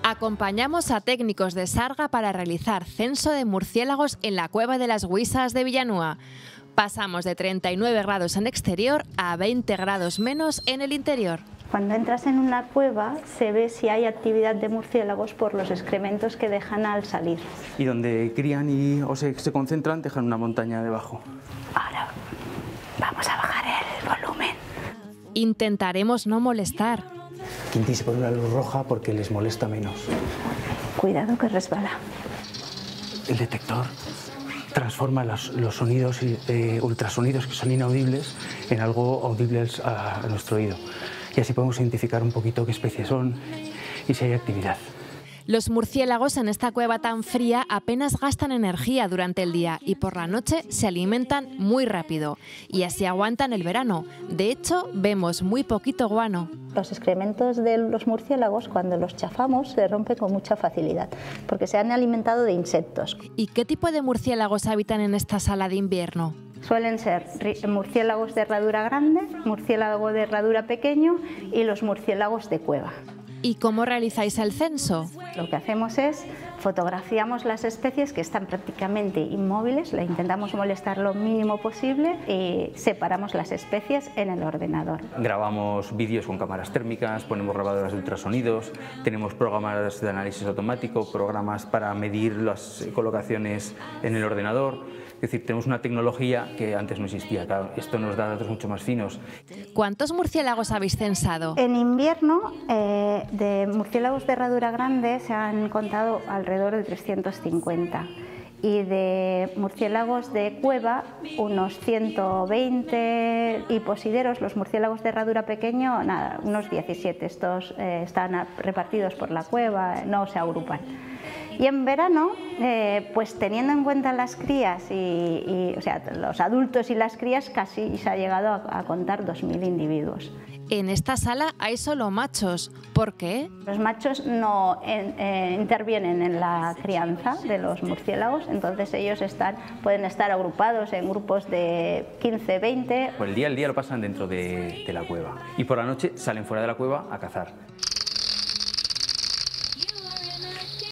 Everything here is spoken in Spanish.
Acompañamos a técnicos de Sarga para realizar censo de murciélagos en la cueva de las Huisas de Villanueva. Pasamos de 39 grados en exterior a 20 grados menos en el interior. Cuando entras en una cueva se ve si hay actividad de murciélagos por los excrementos que dejan al salir. Y donde crían o se concentran dejan una montaña debajo. Ahora vamos a bajar el volumen. Intentaremos no molestar. Quinti se pone una luz roja porque les molesta menos. Cuidado que resbala. El detector transforma los sonidos ultrasonidos que son inaudibles en algo audibles a nuestro oído. Y así podemos identificar un poquito qué especies son y si hay actividad. Los murciélagos en esta cueva tan fría apenas gastan energía durante el día y por la noche se alimentan muy rápido y así aguantan el verano. De hecho, vemos muy poquito guano. Los excrementos de los murciélagos, cuando los chafamos, se rompen con mucha facilidad porque se han alimentado de insectos. ¿Y qué tipo de murciélagos habitan en esta sala de invierno? Suelen ser murciélagos de herradura grande, murciélago de herradura pequeño y los murciélagos de cueva. ¿Y cómo realizáis el censo? Lo que hacemos es fotografiamos las especies que están prácticamente inmóviles, la intentamos molestar lo mínimo posible y separamos las especies en el ordenador. Grabamos vídeos con cámaras térmicas, ponemos grabadoras de ultrasonidos, tenemos programas de análisis automático, programas para medir las colocaciones en el ordenador. Es decir, tenemos una tecnología que antes no existía. Claro, esto nos da datos mucho más finos. ¿Cuántos murciélagos habéis censado? En invierno, de murciélagos de herradura grande se han contado alrededor de 350 y de murciélagos de cueva unos 120 y posideros, los murciélagos de herradura pequeño, nada, unos 17. Estos están repartidos por la cueva, no se agrupan. Y en verano, pues teniendo en cuenta las crías o sea, los adultos y las crías, casi se ha llegado a contar 2000 individuos. En esta sala hay solo machos. ¿Por qué? Los machos no intervienen en la crianza de los murciélagos, entonces ellos pueden estar agrupados en grupos de 15, 20. Por el día lo pasan dentro de la cueva y por la noche salen fuera de la cueva a cazar.